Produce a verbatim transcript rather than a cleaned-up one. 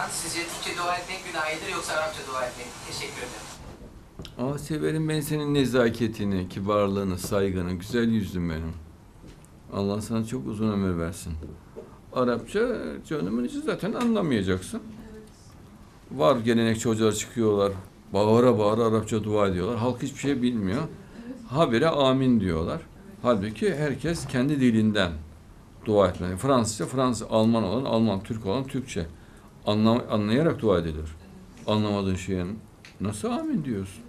zaman sizce Türkçe dua etmek mi daha iyidir yoksa Arapça dua etmek mi? Teşekkür ederim. Aa, severim ben senin nezaketini, kibarlığını, saygını, güzel yüzlün benim. Allah sana çok uzun ömür versin. Arapça canımın içi zaten anlamayacaksın. Var gelenekçi hocalar çıkıyorlar, bağıra bağıra Arapça dua ediyorlar. Halk hiçbir şey bilmiyor. Habire amin diyorlar. Halbuki herkes kendi dilinden dua etmeli. Fransızca, Fransız, Alman olan Alman, Türk olan Türkçe. Anlam anlayarak dua edilir. Anlamadığın şeye nasıl amin diyorsun?